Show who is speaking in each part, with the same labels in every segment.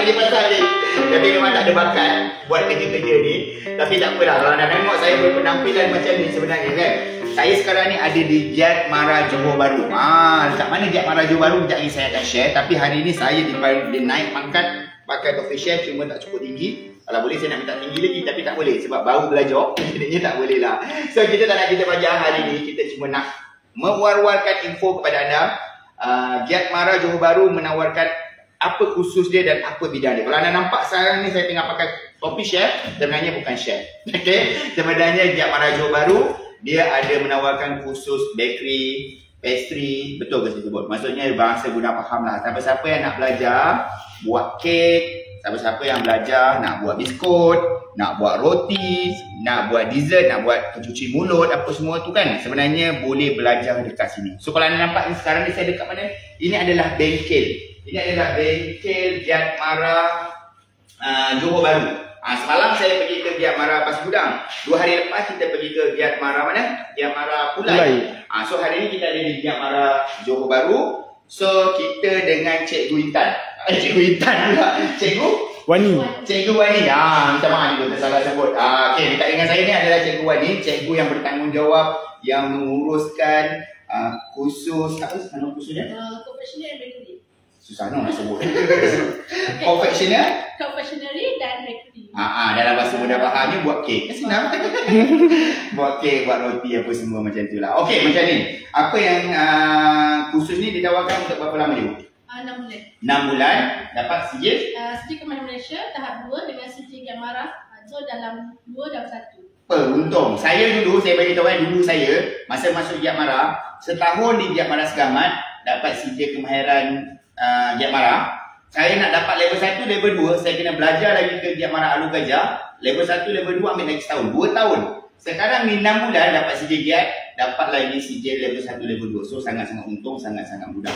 Speaker 1: Ini pasal ni. Tapi memang tak ada bakat buat kerja-kerja ni. Tapi tak apalah. Kalau anda tengok saya berpenampilan macam ni sebenarnya kan. Saya sekarang ni ada di Giat Mara Johor Bahru. Dekat mana Giat Mara Johor Bahru sekejap ni saya akan share. Tapi hari ni saya naik pangkat coffee chef, cuma tak cukup tinggi. Kalau boleh saya nak minta tinggi lagi, tapi tak boleh sebab baru belajar. Jadinya tak boleh lah. So kita tak nak kita panjang hari ni. Kita cuma nak mewar-warkan info kepada anda. Giat Mara Johor Bahru menawarkan apa khusus dia dan apa bidang dia. Kalau anda nampak sekarang ni saya tengah pakai coffee chef, sebenarnya bukan chef. Okay? Sebenarnya Giat Mara Johor Bahru dia ada menawarkan khusus bakery, pastry, betul ke saya sebut? Maksudnya bahasa guna faham lah. Siapa-siapa yang nak belajar buat kek, siapa-siapa yang belajar nak buat biskut, nak buat roti, nak buat dessert, nak buat pencuci mulut, apa semua tu kan, sebenarnya boleh belajar dekat sini. So kalau anda nampak ni sekarang ni saya dekat mana? Ini adalah bengkel. Ini adalah bengkel Giat Mara Johor Bahru. Semalam saya pergi ke Giat Mara Pasir Gudang. 2 hari lepas kita pergi ke Giat Mara mana? Giat Mara Pulai. So hari ni kita ada di Giat Mara Johor Bahru. So kita dengan Cikgu Intan. Cikgu Intan pula. Cikgu
Speaker 2: Wani.
Speaker 1: Cikgu Wani. Minta maaf juga tersalah sebut. Okey, dekat dengan saya ni adalah Cikgu Wani, cikgu yang bertanggungjawab yang menguruskan khusus apa nama khususnya?
Speaker 3: Confectionery and bakery.
Speaker 1: Susah nak sebut. Confectionery
Speaker 3: dan bakery.
Speaker 1: Dalam bahasa mudah fahamnya buat kek. Senang. Buat kek, buat roti apa semua macam tu lah. Okey, macam ni. Apa yang khusus ni ditawarkan untuk berapa lama dulu?
Speaker 3: 6 bulan.
Speaker 1: 6 bulan dapat sijil?
Speaker 3: Sijil Kementerian Malaysia tahap 2 dengan sijil Giat Mara. So dalam 2 dalam 1.
Speaker 1: Untung. Saya bagi tahu dulu saya masa masuk Giat Mara, setahun di Giat Mara Segamat dapat sijil kemahiran Giat Mara. Saya nak dapat level 1, level 2, saya kena belajar lagi ke Giat Mara Alur Gajah. Level 1, level 2 ambil lagi setahun, 2 tahun. Sekarang ni 6 bulan dapat sijil Giat, dapat lagi sijil level 1, level 2. So sangat-sangat untung, sangat-sangat mudah.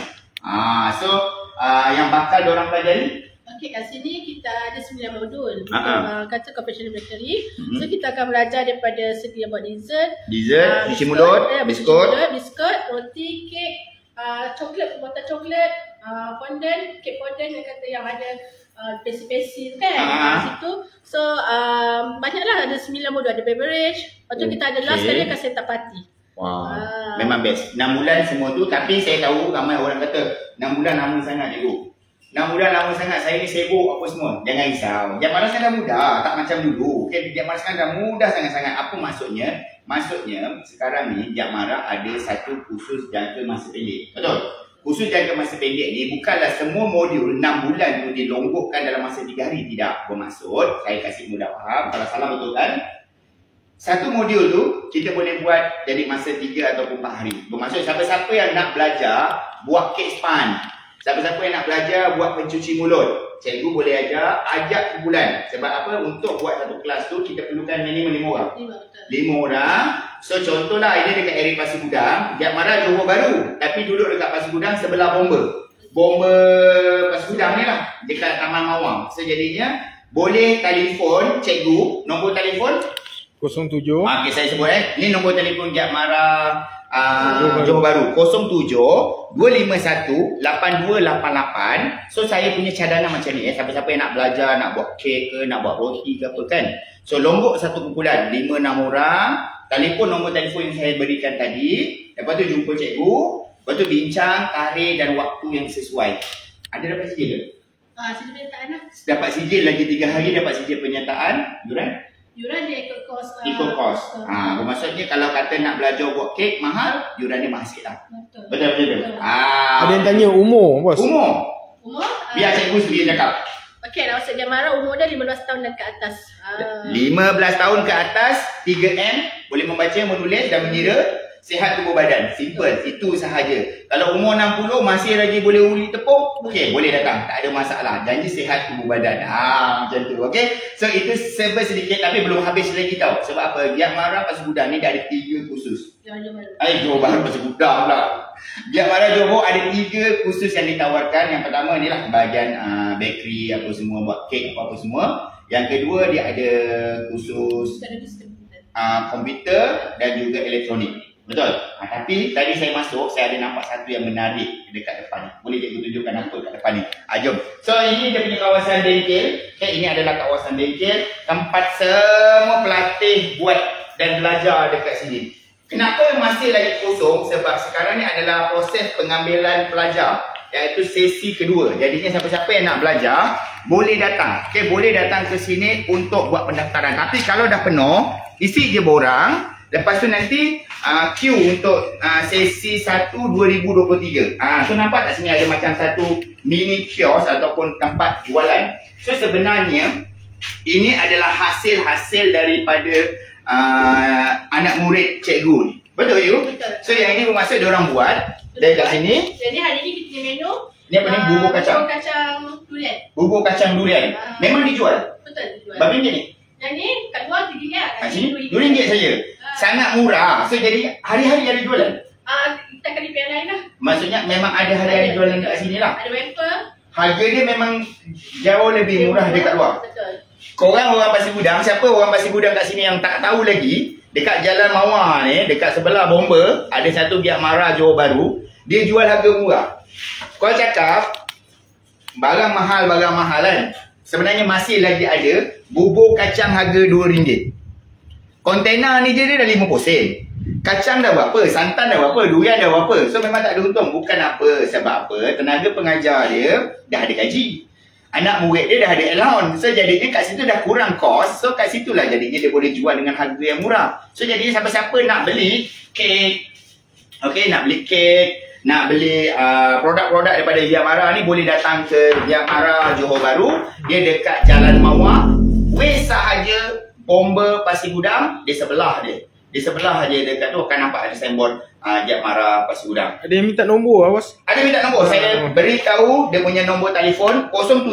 Speaker 1: Yang bakal diorang pelajari?
Speaker 3: Okey, kat sini kita ada 9 modul. Kata confectionery bakery. So kita akan belajar daripada segi buat dessert,
Speaker 1: cuci mulut, biskut,
Speaker 3: roti, kek, coklat, pembuatan coklat, fondant, kek fondant yang kata yang ada pesi-pesi kan situ. So banyaklah, ada 9 modul, ada beverage. Lepas tu kita ada last kali akan set up party.
Speaker 1: Memang best. 6 bulan semua tu, tapi saya tahu ramai orang kata 6 bulan lama sangat cikgu. 6 bulan lama sangat, saya ni sibuk apa semua. Jangan risau. Giat Mara sekarang dah mudah, tak macam dulu. Okay, Giat Mara sekarang dah mudah sangat-sangat. Apa maksudnya? Maksudnya sekarang ni Giat Mara ada satu khusus jangka masa pendek. Betul? Khusus jangka masa pendek ni bukanlah semua modul 6 bulan tu dilonggokkan dalam masa 3 hari. Tidak. Bermaksud, saya kasih mudah faham. Kalau salah betul kan? Satu modul tu kita boleh buat jadi masa 3 ataupun 4 hari. Bermaksud siapa-siapa yang nak belajar buat kek span, siapa-siapa yang nak belajar buat pencuci mulut, cikgu boleh ajak sebulan. Sebab apa? Untuk buat satu kelas tu kita perlukan minimum 5 orang. 5 orang. So contohlah ini dekat area Pasir Gudang, Giat Mara Johor Bahru, tapi duduk dekat Pasir Gudang sebelah Bomber Pasir Gudang ni lah, dekat Taman Mawang. So jadinya boleh telefon cikgu, nombor telefon
Speaker 2: 07.
Speaker 1: Okey, saya sebut ni nombor telefon Giat Mara Johor Bahru 07 251 8288. So saya punya cadangan macam ni siapa-siapa yang nak belajar, nak buat kek ke, nak buat roti ke apa kan. So longgok satu kumpulan 5-6 orang, telefon nombor telefon yang saya berikan tadi. Lepas tu jumpa cikgu, lepas tu bincang tarikh dan waktu yang sesuai. Ada dapat sijil ke?
Speaker 3: Sijil penyertaan lah.
Speaker 1: Dapat sijil lagi 3 hari, dapat sijil penyertaan.
Speaker 3: Yuran dia ikut kos.
Speaker 1: Bermaksudnya kalau kata nak belajar buat kek mahal, yuran dia mahal sikit lah. Betul.
Speaker 2: Ada yang tanya umur, bos.
Speaker 1: Umur? Biar cikgu sendiri cakap.
Speaker 3: Okey, nak masuk Giat Mara umur dia 15 tahun dan ke atas.
Speaker 1: 15 tahun ke atas, 3M, boleh membaca, menulis dan mengira, sihat tubuh badan. Simple, itu sahaja. Kalau umur 60 masih lagi boleh uli tepung, okey, boleh datang, tak ada masalah. Janji sihat tubuh badan. Macam tu, okey. So itu serba sedikit tapi belum habis lagi tau. Sebab apa? Giat Mara Pasir Gudang ni dah ada 3 khusus. Johor Bahru Pasir Gudang pula. Giat Mara Johor ada 3 khusus yang ditawarkan. Yang pertama ni lah bahagian bakery apa semua, buat kek apa semua. Yang kedua dia ada khusus komputer dan juga elektronik. Betul. Tapi tadi saya masuk, saya ada nampak satu yang menarik dekat depan ni. Boleh cikgu tunjukkan apa dekat depan ni? Jom. So ini dia punya kawasan bengkel. Ini adalah kawasan bengkel. Tempat semua pelatih buat dan belajar dekat sini. Kenapa masih lagi kosong? Sebab sekarang ni adalah proses pengambilan pelajar, iaitu sesi kedua. Jadinya siapa-siapa yang nak belajar boleh datang. Boleh datang ke sini untuk buat pendaftaran. Tapi kalau dah penuh, isi je borang. Lepas tu nanti queue untuk sesi 1 2023. So nampak tak sini ada macam satu mini kios ataupun tempat jualan. So sebenarnya ini adalah hasil-hasil daripada anak murid cikgu ni. Betul you?
Speaker 3: Betul.
Speaker 1: So yang ini bermaksud diorang buat dari kat sini.
Speaker 3: Jadi hari ni kita punya menu
Speaker 1: Ni apa ni? Bubur kacang.
Speaker 3: Bubur kacang durian.
Speaker 1: Bubur kacang durian. Memang dijual?
Speaker 3: Betul, dijual.
Speaker 1: Berapa ringgit ni?
Speaker 3: Yang ni kat luar RM3,
Speaker 1: Kat sini RM2 saja. Sangat murah. So jadi hari-hari ada jualan?
Speaker 3: Kita akan repair lain lah.
Speaker 1: Maksudnya memang ada hari-hari jualan dekat sini lah.
Speaker 3: Ada wafer.
Speaker 1: Harga dia memang jauh lebih murah dekat luar.
Speaker 3: Betul.
Speaker 1: Korang orang Pasir Gudang, siapa orang Pasir Gudang kat sini yang tak tahu lagi, dekat Jalan Mawar ni, dekat sebelah Bomba, ada satu Giat Mara Johor Bahru, dia jual harga murah. Kau cakap barang mahal kan? Sebenarnya masih lagi ada bubur kacang harga RM2. Kontainer ni je dia dah 50 sen. Kacang dah berapa, santan dah berapa, durian dah berapa. So memang tak ada untung. Bukan apa, sebab apa? Tenaga pengajar dia dah ada gaji. Anak murid dia dah ada allowance. So jadinya kat situ dah kurang kos. So kat situlah jadinya dia boleh jual dengan harga yang murah. So jadinya siapa-siapa nak beli kek, nak beli kek, nak beli produk-produk daripada Giat Mara ni, boleh datang ke Giat Mara Johor Bahru. Dia dekat Jalan Mawar. Weh sahaja Bomba Pasir Gudang, di sebelah dia. Di sebelah aja dekat tu akan nampak ada signboard Giat Mara Pasir Gudang.
Speaker 2: Ada yang minta nombor lah bos.
Speaker 1: Ada minta nombor. Saya beritahu dia punya nombor telefon 07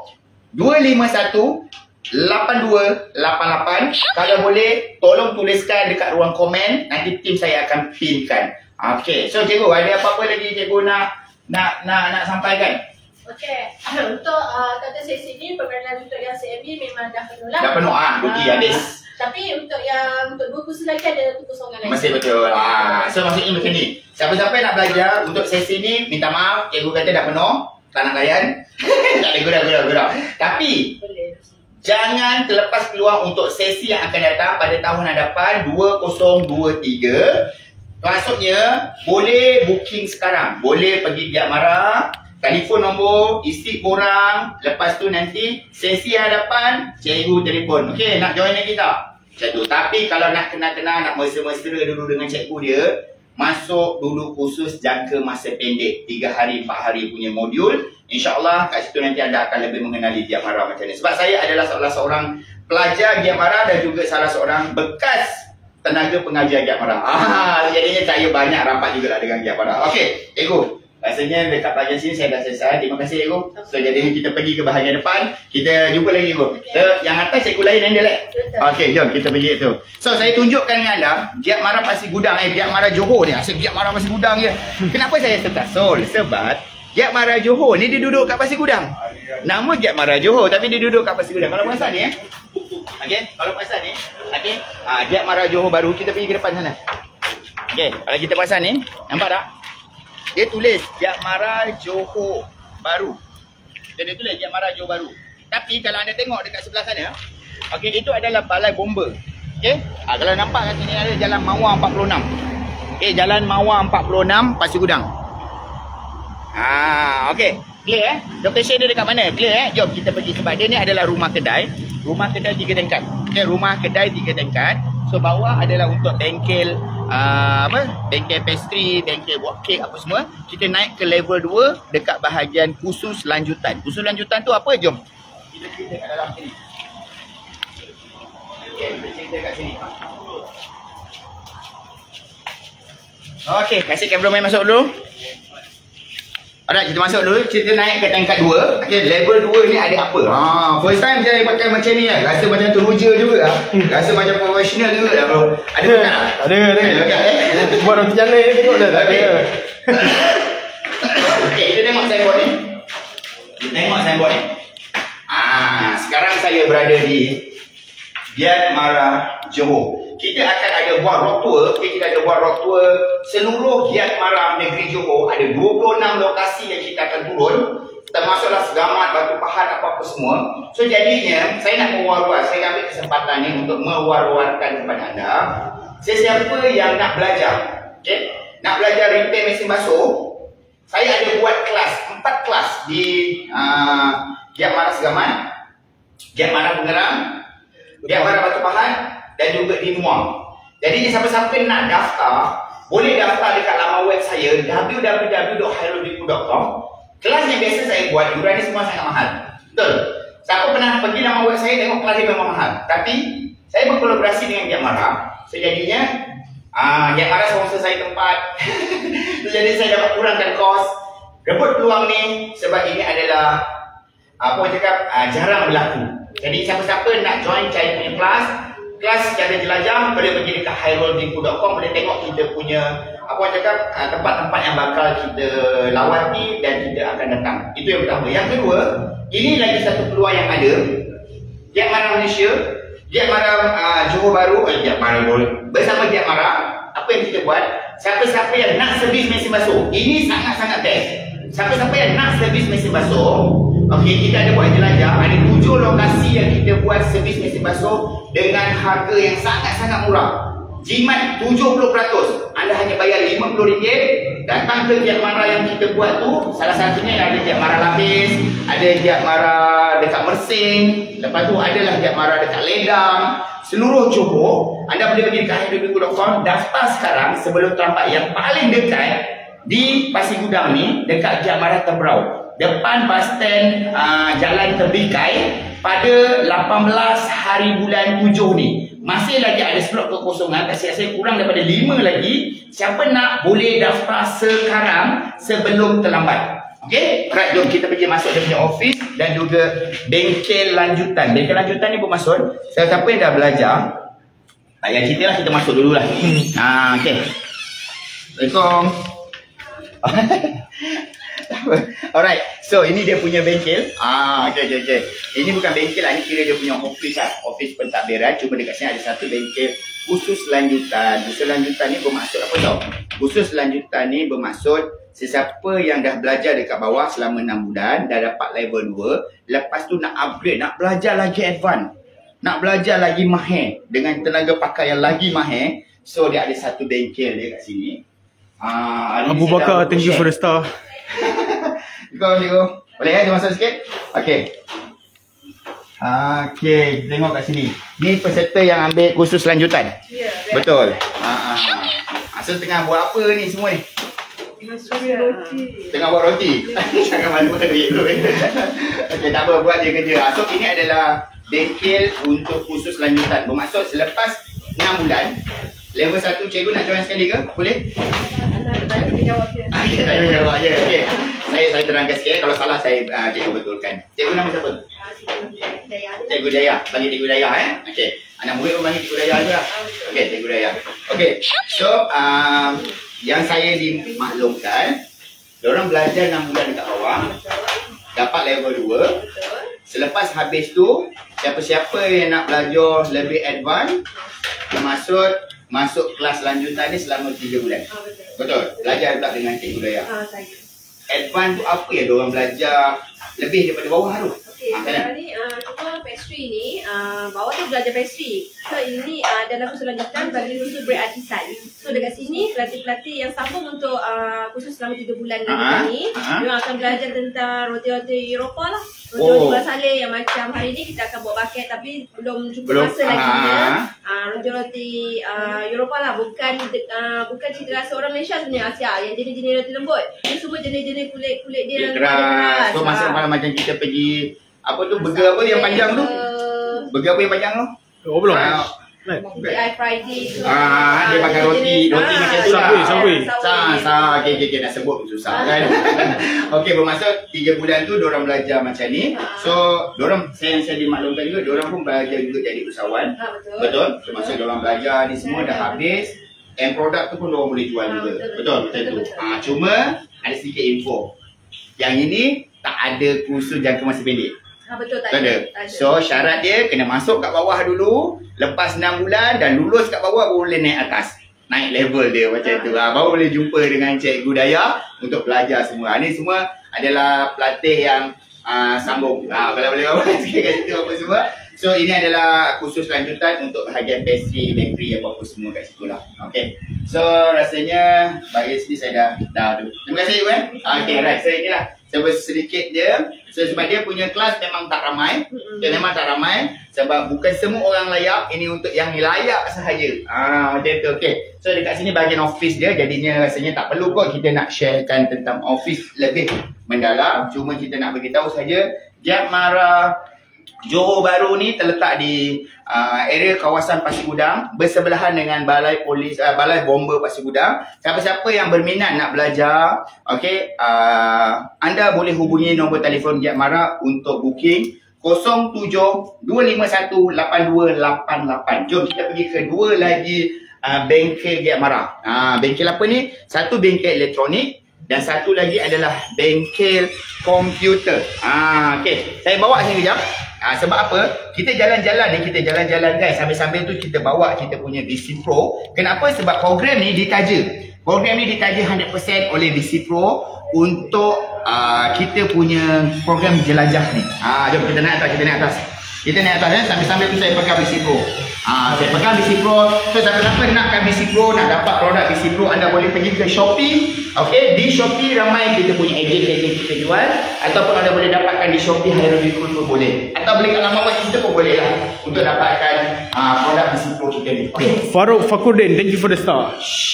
Speaker 1: 251 8288. Kalau boleh tolong tuliskan dekat ruang komen, nanti tim saya akan pinkan. Okey. So cikgu, ada apa-apa lagi cikgu nak sampaikan?
Speaker 3: Okey. Untuk kata sesi ni, permainan untuk yang CMB memang dah penuh lah.
Speaker 1: Dah penuh rugi habis.
Speaker 3: Tapi untuk dua kursus lagi ada kekosongan lagi.
Speaker 1: Mesti betul. So maksudnya macam ni. Siapa-siapa nak belajar untuk sesi ni, minta maaf, cikgu kata dah penuh, tak nak layan. Tak ada gurau. Tapi
Speaker 3: Boleh.
Speaker 1: jangan terlepas peluang untuk sesi yang akan datang pada tahun hadapan 2023. Maksudnya boleh booking sekarang. Boleh pergi Giat Mara, telefon nombor, isi borang. Lepas tu nanti sesi hadapan, cikgu telefon. Okey, nak join lagi tak? Macam tu. Tapi kalau nak kenal-kenal, nak mesra-mesra dulu dengan cikgu dia, masuk dulu kursus jangka masa pendek, 3 hari 4 hari punya modul. InsyaAllah kat situ nanti anda akan lebih mengenali Giat Mara macam ni. Sebab saya adalah salah seorang pelajar Giat Mara dan juga salah seorang bekas tenaga pengajar Giat Mara. Jadinya saya banyak rapat juga lah dengan Giat Mara. Okey, cikgu, rasanya dekat bahagian sini saya dah selesai. Terima kasih cikgu. So jadinya kita pergi ke bahagian depan. Kita jumpa lagi cikgu. So, yang atas cikgu lain handle lah. Okey, jom kita pergi tu. So saya tunjukkan dengan anda Giat Mara Pasir Gudang, Giat Mara Johor ni. Asyik Giat Mara Pasir Gudang je. Kenapa saya tertasul? Sebab Giat Mara Johor ni dia duduk kat Pasir Gudang. Nama Giat Mara Johor tapi dia duduk kat Pasir Gudang. Kalau perasan ni okey, kalau perasan ni, okey, Giat Mara Johor Bahru, kita pergi ke depan sana. Okey, kalau kita perasan ni, nampak tak? Dia tulis Giat Mara Johor Bahru. Dia tulis Giat Mara Johor Bahru. Tapi kalau anda tengok dekat sebelah sana, okey, itu adalah Balai Bomba. Okey? Kalau nampak kat sini ada Jalan Mawar 46. Okey, Jalan Mawar 46 Pasir Gudang. Okey. Clear location dia dekat mana? Clear Jom kita pergi sebab dia ni adalah rumah kedai. Rumah kedai 3 tingkat. Okey, rumah kedai 3 tingkat. So bawah adalah untuk bengkel bengkel pastry, bengkel buat kek apa semua. Kita naik ke level 2 dekat bahagian khusus lanjutan. Khusus lanjutan tu apa? Jom kita cerita kat dalam sini. Okey, kita cerita kat sini. Okey, kasih cameraman masuk dulu. Alright, kita masuk dulu. Kita naik ke tingkat 2. Okay, level 2 ni ada apa? First time saya pakai macam ni kan. Rasa macam teruja juga lah. Rasa macam profesional juga lah bro. Ada bukan tak?
Speaker 2: Ada. Buat roti canai ni tengok dah. Tak ada.
Speaker 1: Okay, kita tengok signboard ni. Kita tengok signboard ni. Sekarang saya berada di Giat Mara Johor. kita akan ada buat rock tour. Kita ada buat rock tour seluruh Giat Mara Negeri Johor. Ada 26 lokasi yang kita akan turun, termasuklah Segamat, Batu Pahat, apa-apa semua. So jadinya saya nak mewar-war, saya ambil kesempatan ni untuk mewar-warkan kepada anda, sesiapa yang nak belajar, okay? Nak belajar repair mesin basuh, saya ada buat kelas, 4 kelas di Giat Mara Segamat, Giat Mara Pengerang, Giat Mara Batu Pahat dan juga di Muang. Jadi siapa-siapa nak daftar, boleh daftar dekat laman web saya www.hairuldiku.com. Kelas yang biasa saya buat, yuran ni semua sangat mahal. Betul? Siapa pernah pergi laman web saya tengok kelas dia memang mahal. Tapi saya berkolaborasi dengan Giat Mara. Sejadinya Giat Mara sponsor saya tempat. Jadi saya dapat kurangkan kos. Rebut peluang ni sebab ini adalah apa orang cakap jarang berlaku. Jadi siapa-siapa nak join saya punya kelas secara jelajah, boleh pergi dekat hairuldiku.com, boleh tengok kita punya apa orang cakap tempat-tempat yang bakal kita lawati dan kita akan datang. Itu yang pertama. Yang kedua, ini lagi satu peluang yang ada. Giat Mara Malaysia, Giat Mara Johor Bahru, Giat Mara bersama Giat Mara, apa yang kita buat? Siapa-siapa yang nak servis mesin basuh, ini sangat-sangat best. Siapa-siapa yang nak servis mesin basuh, okey, kita ada buat jelajah, ada 7 lokasi yang kita buat servis mesin basuh dengan harga yang sangat-sangat murah. Jimat 70%. Anda hanya bayar RM50. Datang ke Giat Mara yang kita buat tu. Salah satunya ada Giat Mara Lapis, ada Giat Mara dekat Mersing, lepas tu adalah Giat Mara dekat Ledang. Seluruh Johor, anda boleh pergi dekat hairuldiku.com, daftar sekarang sebelum terlambat. Yang paling dekat di Pasir Gudang ni, dekat Giat Mara Tebrau, depan bus stand Jalan Terbikai, pada 18 hari bulan 7 ni. Masih lagi ada slot kekosongan, kasi saya kurang daripada 5 lagi. Siapa nak boleh daftar sekarang sebelum terlambat. Okey, right, jom kita pergi masuk dia punya office dan juga bengkel lanjutan. Bengkel lanjutan ni bermaksud siapa yang dah belajar, yang kita lah, kita masuk dululah. Okey. Assalamualaikum. Alright, so ini dia punya bengkel. Okay. Ini bukan bengkel lah, ini kira dia punya office lah. Office pentadbiran. Cuma dekat sini ada satu bengkel khusus lanjutan. Khusus lanjutan ni bermaksud apa tau? Khusus lanjutan ni bermaksud sesiapa yang dah belajar dekat bawah selama 6 bulan, dah dapat level 2, lepas tu nak upgrade, nak belajar lagi advance, nak belajar lagi mahir dengan tenaga pakai yang lagi mahir. So dia ada satu bengkel dia kat sini.
Speaker 2: Abu Bakar, thank you for the star.
Speaker 1: Go. Boleh dia masuk sikit? Okey. Okey, tengok kat sini. Ni peserta yang ambil kursus lanjutan.
Speaker 3: Ya.
Speaker 1: Betul. So tengah buat apa ni semua ni? Tengah buat roti. Jangan malu-malu tu. Okey, tak apa, buat je kerja. So ini adalah bengkel untuk kursus lanjutan. Bermaksud selepas 6 bulan, level 1 cikgu nak join sekali ke? Boleh? Saya jawab je. Okey. Saya terangkan sikit. Kalau salah saya cikgu betulkan. Cikgu nama siapa? Cikgu Daya. Panggil Cikgu Daya Okey. Anak murid pun panggil Cikgu Daya je lah. Okey, Cikgu Daya. Okey. So yang saya dimaklumkan, diorang belajar 6 bulan dekat bawah, dapat level 2. Selepas habis tu, siapa-siapa yang nak belajar lebih advance, bermaksud masuk kelas lanjutan ni selama 3 bulan. Betul. Belajar pula dengan Cikgu Daya. Advance tu apa yang diorang belajar lebih daripada bawah tu?
Speaker 3: Okey, sekarang ni kita pastry ni, bawah tu belajar pastry. So ini dalam kursus lanjutan bagi khusus bread artisan. So dekat sini pelatih-pelatih yang sambung untuk kursus selama 3 bulan ni, dia akan belajar tentang roti-roti Eropah lah. Roti-roti bola saleh yang macam hari ni kita akan buat bucket tapi belum cukup masa lagi dia. Roti-roti Eropah lah, bukan cita rasa orang Malaysia sebenarnya, Asia. Yang jenis-jenis roti lembut. Ini semua jenis-jenis kulit dia
Speaker 1: keras. So macam kita pergi apa tu, burger apa yang panjang tu? Burger apa yang panjang tu?
Speaker 2: Oh belum.
Speaker 3: BI Friday tu.
Speaker 1: Dia pakai roti macam tu lah.
Speaker 2: Subway.
Speaker 1: Okay, nak sebut susah kan. Okey, bermaksud 3 bulan tu diorang belajar macam ni. So diorang, saya dimaklumkan juga, diorang pun belajar juga jadi usahawan. Betul. Termasuk diorang belajar ni semua dah habis, and produk tu pun diorang boleh jual juga. Betul, macam tu. Cuma ada sedikit info. Yang ini tak ada kursus jangka masa pendek.
Speaker 3: Betul, tak
Speaker 1: Tak ada. So syarat dia kena masuk kat bawah dulu, lepas 6 bulan dan lulus kat bawah baru boleh naik atas. Naik level dia macam tu. Baru boleh jumpa dengan Cikgu Daya untuk belajar semua. Ini semua adalah pelatih yang sambung. Kalau boleh awal sikit kat situ apa semua. So ini adalah khusus lanjutan untuk bahagian pastry, bakery apa-apa semua kat situ lah. Okay. So rasanya bagi sini saya dah tu. Terima kasih Ibu. Okay, right. So inilah. Saya sedikit dia. So sebab dia punya kelas memang tak ramai. Dia memang tak ramai. Sebab bukan semua orang layak. Ini untuk yang layak sahaja. Macam tu. Okay. So dekat sini bahagian office dia. Jadinya rasanya tak perlu kot kita nak sharekan tentang office lebih mendalam. Cuma kita nak beritahu saja. Giat Mara Johor Bahru ni terletak di area kawasan Pasir Gudang, bersebelahan dengan Balai Polis Balai Bomber Pasir Gudang. Siapa-siapa yang berminat nak belajar, okey, anda boleh hubungi nombor telefon Giat Mara untuk booking 07-251-8288. Jom kita pergi ke dua lagi bengkel Giat Mara. Bengkel apa ni? Satu bengkel elektronik dan satu lagi adalah bengkel komputer. Okey, saya bawa sini kejap. Sebab apa? Kita jalan-jalan ni, kita jalan-jalan guys. Sambil-sambil tu kita bawa kita punya VC Pro. Kenapa? Sebab program ni ditaja. Program ni ditaja 100% oleh VC Pro untuk kita punya program jelajah ni. Jom kita naik atas, kita naik atas. Kita naik atas, sambil-sambil tu saya pegang VC Pro. Saya pegang VC Pro. So siapa-siapa nakkan VC Pro, nak dapat produk VC Pro, anda boleh pergi ke Shopee. Okey, di Shopee ramai kita punya ejen-ejen kita jual, ataupun anda boleh dapatkan di Shopee Hieroglyph pun boleh. Atau beli kat laman kita pun boleh lah untuk dapatkan produk VC Pro kita ni. Okey.
Speaker 2: Farouk Fakurdin, thank you for the star.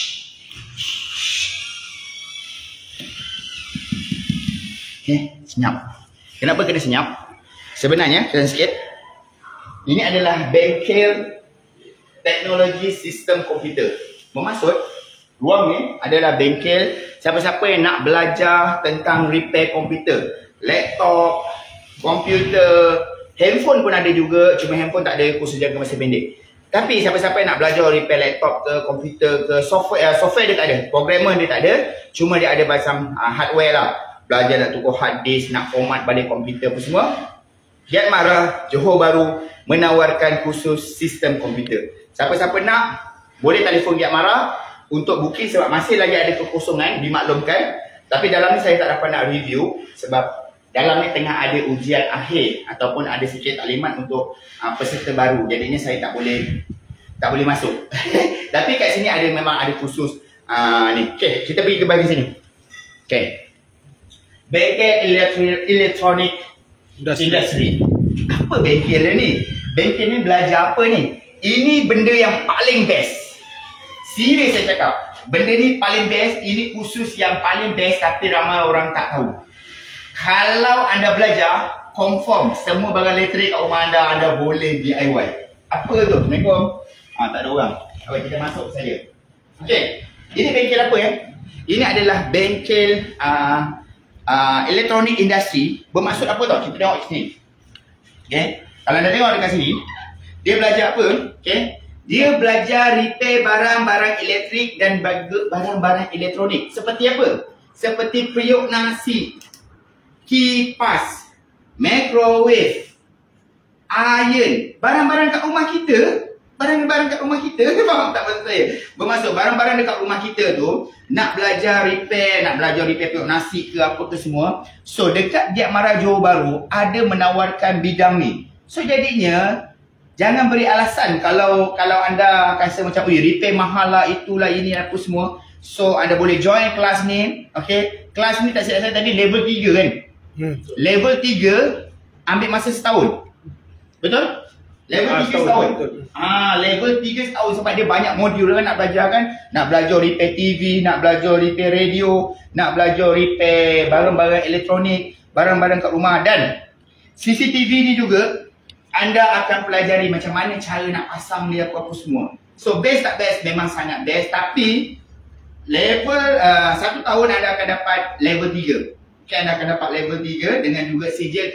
Speaker 1: Senyap. Kenapa kena senyap? Sebenarnya, kena sikit. Ini adalah bengkel teknologi sistem komputer. Bermaksud, ruang ni adalah bengkel siapa-siapa yang nak belajar tentang repair komputer. Laptop, komputer, handphone pun ada juga. Cuma handphone tak ada kursus jangka masa pendek. Tapi siapa-siapa yang nak belajar repair laptop ke, komputer ke, software dia tak ada. Programmer dia tak ada. Cuma dia ada macam hardware lah. Belajar nak tukar hard disk, nak format balik komputer apa semua. Giat Mara Johor Bahru menawarkan kursus sistem komputer. Siapa-siapa nak, boleh telefon Giat Mara untuk booking sebab masih lagi ada kekosongan, dimaklumkan. Tapi dalam ni saya tak dapat nak review sebab dalam ni tengah ada ujian akhir ataupun ada sikit taklimat untuk peserta baru. Jadinya saya tak boleh masuk. Tapi kat sini ada memang ada kursus ni. Okey, kita pergi ke bahagian sini. Okey. Bengkel elektronik industri. Apa bengkel ni? Bengkel ni belajar apa ni? Ini benda yang paling best. Serius saya cakap. Benda ni paling best. Ini khusus yang paling best tapi ramai orang tak tahu. Kalau anda belajar, confirm semua barang elektrik kat rumah anda boleh DIY. Apa tu? Assalamualaikum. Tak ada orang. Okay, kita masuk saja. Okey. Ini bengkel apa ya? Ini adalah bengkel elektronik industri. Bermaksud apa tau? Kita tengok sini. Okay. Kalau anda tengok dekat sini, dia belajar apa? Okay. Dia belajar repair barang-barang elektrik dan barang-barang elektronik. Seperti apa? Seperti periuk nasi, kipas, microwave, iron. Barang-barang kat rumah kita. Barang-barang kat rumah kita. Faham tak maksud saya? Bermaksud barang-barang dekat rumah kita tu, nak belajar repair periuk nasi ke apa ke semua. So dekat Giat Mara Johor Bahru ada menawarkan bidang ni. So jadinya jangan beri alasan kalau anda rasa macam repair mahal lah, itulah ini apa semua. So anda boleh join kelas ni. Okay. Kelas ni tak silap saya tadi level 3 kan. Level 3 ambil masa setahun. Betul? Level 3 setahun. Level 3 setahun sebab dia banyak modul kan nak belajar kan. Nak belajar repair TV, nak belajar repair radio, nak belajar repair barang-barang elektronik, barang-barang kat rumah. Dan CCTV ni juga anda akan pelajari macam mana cara nak pasang dia apa-apa semua. So best tak best? Memang sangat best. Tapi level 1 tahun anda akan dapat level 3. Okay, anda akan dapat level 3 dengan juga sijil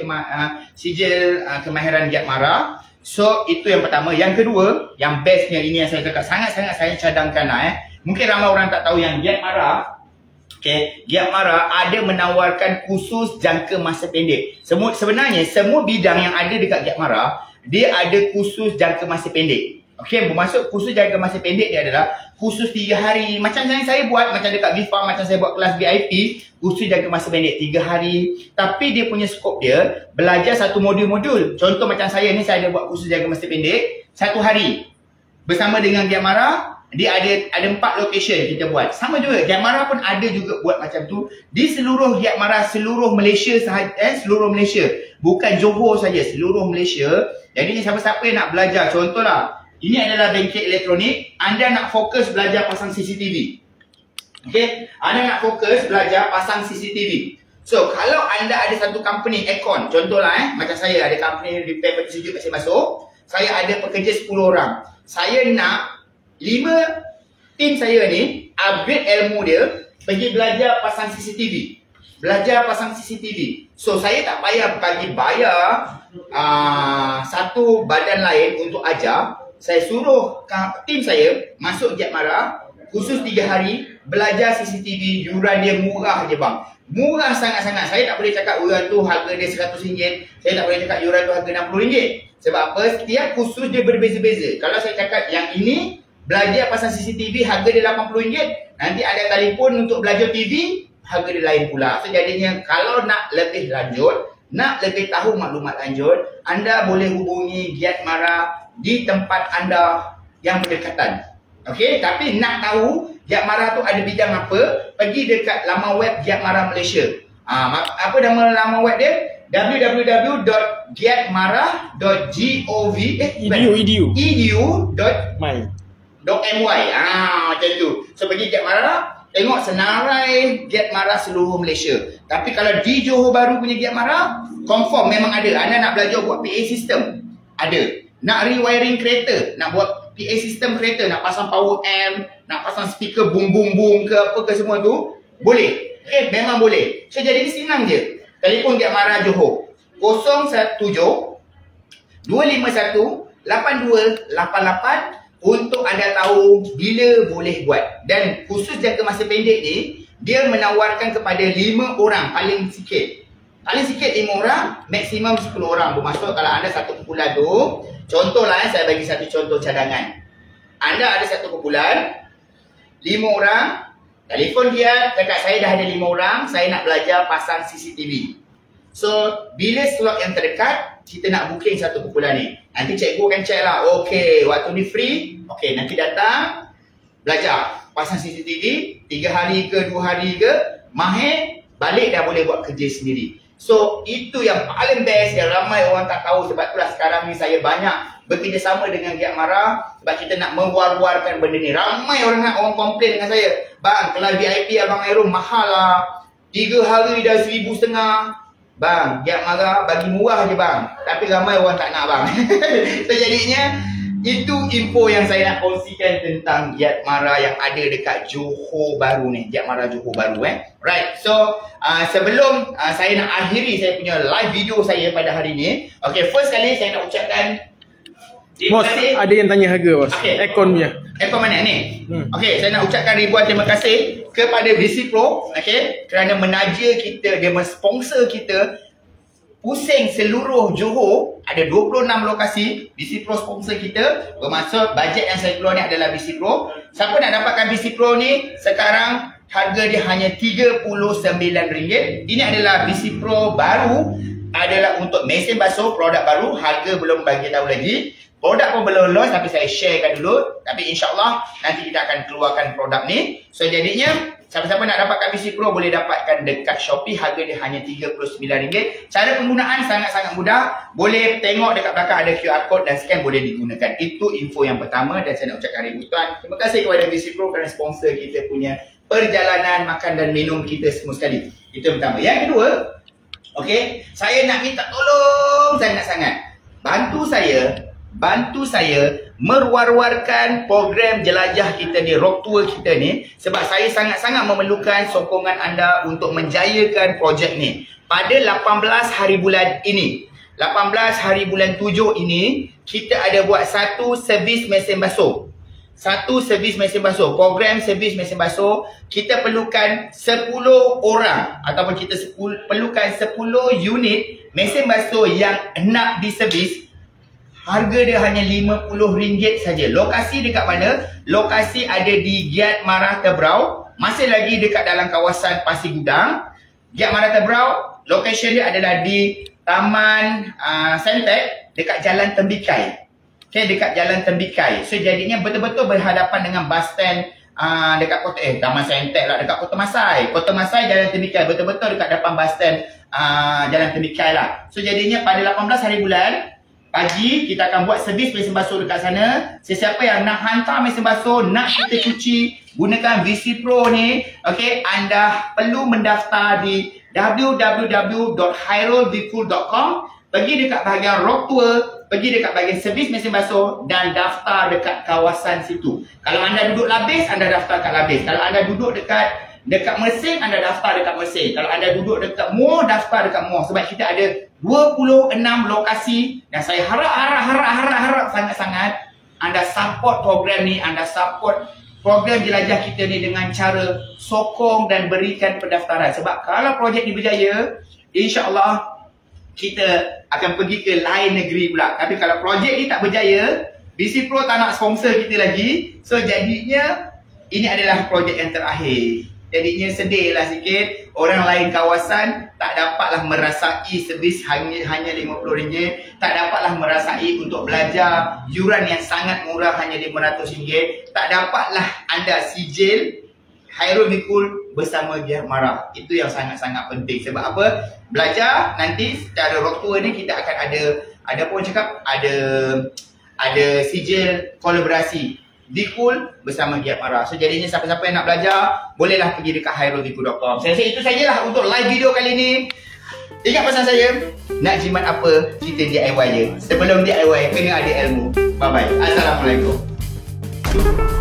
Speaker 1: kemahiran Giat Mara. So itu yang pertama. Yang kedua, yang bestnya ini yang saya cakap sangat-sangat saya cadangkan lah. Mungkin ramai orang tak tahu yang Giat Mara Okay, Giat Mara ada menawarkan kursus jangka masa pendek. Sebenarnya semua bidang yang ada dekat Giat Mara, dia ada kursus jangka masa pendek. Okay, bermaksud kursus jangka masa pendek dia adalah kursus 3 hari. Macam yang saya buat, macam dekat Viva, macam saya buat kelas VIP, kursus jangka masa pendek 3 hari. Tapi dia punya skop dia, belajar satu modul-modul. Contoh macam saya ni, saya ada buat kursus jangka masa pendek 1 hari. Bersama dengan Giat Mara, dia ada 4 location kita buat. Sama juga, Giat Mara pun ada juga buat macam tu. Di seluruh Giat Mara, seluruh Malaysia seluruh Malaysia. Bukan Johor saja, seluruh Malaysia. Jadi siapa-siapa yang nak belajar, contohlah, ini adalah bengkel elektronik, anda nak fokus belajar pasang CCTV. Okay, anda nak fokus belajar pasang CCTV. So, kalau anda ada satu company aircon, contohlah macam saya ada company repair peti sejuk mesin basuh, saya ada pekerja 10 orang. Saya nak 5 tim saya ni upgrade ilmu dia, pergi belajar pasang CCTV. Belajar pasang CCTV. So, saya tak payah bagi bayar satu badan lain untuk ajar. Saya suruh tim saya masuk Giat Mara, khusus 3 hari, belajar CCTV, yuran dia murah je bang. Murah sangat-sangat. Saya tak boleh cakap yuran tu harga dia RM100. Saya tak boleh cakap yuran tu harga RM60. Sebab apa? Setiap kursus dia berbeza-beza. Kalau saya cakap yang ini, belajar pasang CCTV, harga dia RM80. Nanti ada telefon untuk belajar TV, harga dia lain pula. So jadinya kalau nak lebih lanjut, nak lebih tahu maklumat lanjut, anda boleh hubungi Giat Mara di tempat anda yang berdekatan. Okey, tapi nak tahu Giat Mara tu ada bidang apa, pergi dekat laman web Giat Mara Malaysia. Apa nama laman web dia? www.giatmara.edu.my. Macam tu. So pergi Giat Mara, tengok senarai Giat Mara seluruh Malaysia. Tapi kalau di Johor Bahru punya Giat Mara, confirm memang ada. Anda nak belajar buat PA system, ada. Nak rewiring kereta, nak buat PA system kereta, nak pasang power amp, nak pasang speaker boom boom boom ke apa ke semua tu, boleh. Memang boleh. So jadi ni senang je. Telefon Giat Mara Johor 017 251 8288 untuk anda tahu bila boleh buat. Dan khusus jangka masa pendek ni, dia menawarkan kepada 5 orang paling sikit. Paling sikit 5 orang, maksimum 10 orang. Bermaksud kalau anda satu kumpulan tu, contohlah saya bagi satu contoh cadangan. Anda ada satu kumpulan 5 orang, telefon dia, cakap saya dah ada 5 orang, saya nak belajar pasang CCTV. So, bila slot yang terdekat, kita nak booking satu kumpulan ni. Nanti cikgu akan check lah, okey, waktu ni free, okey, nanti datang, belajar pasang CCTV, 3 hari ke 2 hari ke, mahir, balik dah boleh buat kerja sendiri. So, itu yang paling best yang ramai orang tak tahu. Sebab itulah sekarang ni saya banyak bekerjasama dengan Giat Mara, sebab kita nak mewar-warkan benda ni. Ramai orang komplain dengan saya, bang, kelas VIP Abang Aerom mahal lah, 3 hari dah 1,500. Bang, Giat Mara bagi murah je bang, tapi ramai orang tak nak bang. So jadinya itu info yang saya nak kongsikan tentang Giat Mara yang ada dekat Johor Bahru ni, Giat Mara Johor Bahru. Right, so sebelum saya nak akhiri saya punya live video saya pada hari ni, okay, first kali saya nak ucapkan
Speaker 2: Bos, ada yang tanya harga bos. Okay. Aircon punya.
Speaker 1: Aircon mana ni? Okey, saya nak ucapkan ribuan terima kasih kepada VC Pro, okey, kerana menaja kita, dia mensponsor kita pusing seluruh Johor, ada 26 lokasi. VC Pro sponsor kita, bermaksud bajet yang saya keluar ni adalah VC Pro. Siapa nak dapatkan VC Pro ni, sekarang harga dia hanya RM39. Ini adalah VC Pro baru, adalah untuk mesin basuh, produk baru, harga belum bagi tahu lagi. Produk pun belum launch, tapi saya sharekan dulu. Tapi insyaAllah nanti kita akan keluarkan produk ni. So jadinya, siapa-siapa nak dapatkan VC Pro boleh dapatkan dekat Shopee. Harga dia hanya RM39. Cara penggunaan sangat-sangat mudah. Boleh tengok dekat belakang ada QR code dan scan, boleh digunakan. Itu info yang pertama dan saya nak ucapkan ribuan terima kasih kepada VC Pro kerana sponsor kita punya perjalanan makan dan minum kita semua sekali. Itu yang pertama. Yang kedua, okay, saya nak minta tolong sangat-sangat, bantu saya merwar-warkan program jelajah kita ni, rock tour kita ni, sebab saya sangat-sangat memerlukan sokongan anda untuk menjayakan projek ni. Pada 18 hari bulan ini, 18 hari bulan 7 ini, kita ada buat satu servis mesin basuh. satu servis mesin basuh, program servis mesin basuh, kita perlukan 10 orang ataupun kita perlukan 10 unit mesin basuh yang nak diservis. Harga dia hanya RM50 saja. Lokasi dekat mana? Lokasi ada di Giat Marah Tebrau, masih lagi dekat dalam kawasan Pasir Gudang. Giat Marah Tebrau, lokasi dia adalah di Taman Sentek dekat Jalan Tembikai. Okay, dekat Jalan Tembikai. So jadinya betul-betul berhadapan dengan bus stand dekat kota Taman Sentek lah, dekat Kota Masai. Kota Masai, Jalan Tembikai, betul-betul dekat depan bus stand Jalan Tembikai lah. So jadinya pada 18 hari bulan pagi kita akan buat servis mesin basuh dekat sana. Sesiapa yang nak hantar mesin basuh, nak kita cuci gunakan VC Pro ni, okey, anda perlu mendaftar di www.hairulvikul.com. Pergi dekat bahagian Rock Tour, pergi dekat bahagian servis mesin basuh dan daftar dekat kawasan situ. Kalau anda duduk Labis, anda daftar kat Labis. Kalau anda duduk dekat Mersing, anda daftar dekat Mersing. Kalau anda duduk dekat Muar, daftar dekat Muar. Sebab kita ada 26 lokasi dan saya harap sangat-sangat anda support program ni, anda support program jelajah kita ni dengan cara sokong dan berikan pendaftaran. Sebab kalau projek ni berjaya, insya-Allah kita akan pergi ke lain negeri pula. Tapi kalau projek ni tak berjaya, BC Pro tak nak sponsor kita lagi. So jadinya ini adalah projek yang terakhir. Jadinya sedih lah sikit. Orang lain kawasan tak dapatlah merasai servis hanya RM50. Tak dapatlah merasai untuk belajar yuran yang sangat murah hanya RM500. Tak dapatlah anda sijil Hairul Vikul bersama Giat Marah. Itu yang sangat-sangat penting. Sebab apa? Belajar nanti secara Rock Tour ni kita akan ada pun cakap ada sijil kolaborasi Vikul bersama Giat Marah. So jadinya siapa-siapa yang nak belajar, bolehlah pergi dekat hairulvikul.com. Saya rasa itu sajalah untuk live video kali ni. Ingat pesan saya, nak jimat apa, kita DIY je. Sebelum DIY, kena ada ilmu. Bye-bye. Assalamualaikum.